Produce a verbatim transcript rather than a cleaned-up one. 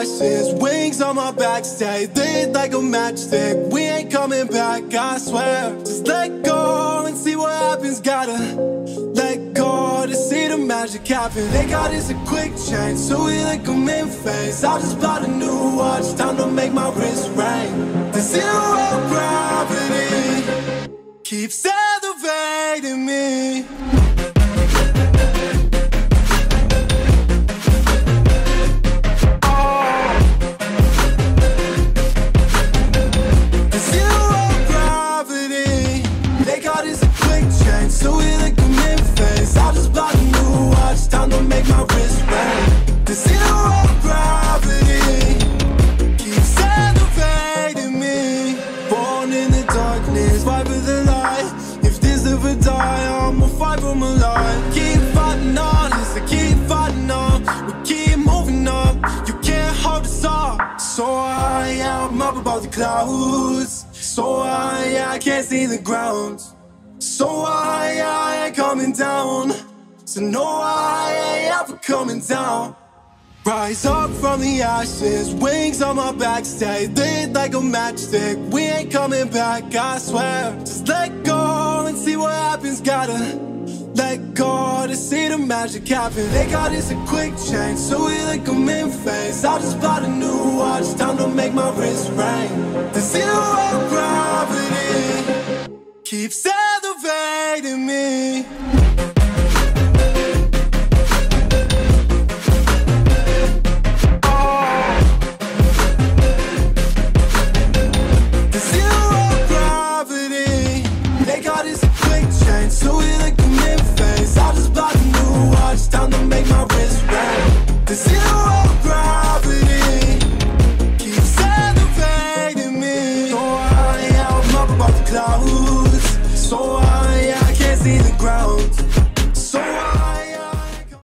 ashes, wings on my back, stay lit like a matchstick. We ain't coming back, I swear. Just let go and see what happens. Gotta let go to see the magic happen. They got us a quick change, so we like them in phase. I just bought a new watch, time to make my wrist ring. The zero gravity keeps elevating me. So we like them in phase. I just bought a new watch, time to make my wrist ring. The zero gravity keeps elevating me. Born in the darkness, fight for the light. If this ever die, I'ma fight for my life. Keep fighting on, yes, I keep fighting on. We keep moving up, you can't hold us up. So high, I'm up above the clouds. So high, I can't see the ground. So I, I ain't coming down. So no, I ain't ever coming down. Rise up from the ashes, wings on my back, stay lit like a matchstick. We ain't coming back, I swear. Just let go and see what happens. Gotta let go to see the magic happen. They got us a quick change, so we like them in phase. I just bought a new watch, time to make my wrist ring. The zero gravity keeps elevating me. The zero gravity, they got us a quick change, so we like them in phase. I just bought a new watch, time to make my wrist ring. The zero gravity keeps elevating me. So I am up above the clouds.